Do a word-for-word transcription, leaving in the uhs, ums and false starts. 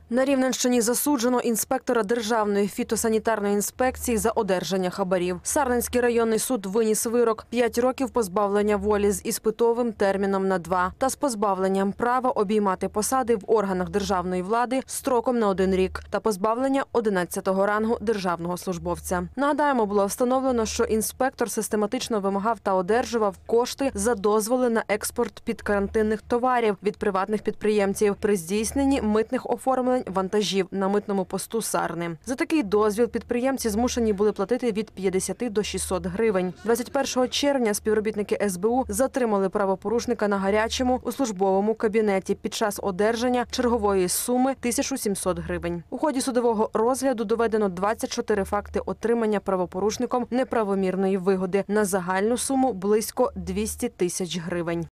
На Рівненщині засуджено інспектора Державної фітосанітарної інспекції за одержання хабарів. Сарненський районний суд виніс вирок – п'ять років позбавлення волі з іспитовим терміном на два та з позбавленням права обіймати посади в органах державної влади строком на один рік та позбавлення одинадцятого рангу державного службовця. Нагадаємо, було встановлено, що інспектор систематично вимагав та одержував кошти за дозволи на експорт підкарантинних товарів від приватних підприємців при здійсненні митних оформлень вантажів на митному посту Сарни. За такий дозвіл підприємці змушені були платити від п'ятдесяти до шістсот гривень. двадцять першого червня співробітники ес бе у затримали правопорушника на гарячому у службовому кабінеті під час одержання чергової суми тисячу сімсот гривень. У ході судового розгляду доведено двадцять чотири факти отримання правопорушником неправомірної вигоди на загальну суму близько двісті тисяч гривень.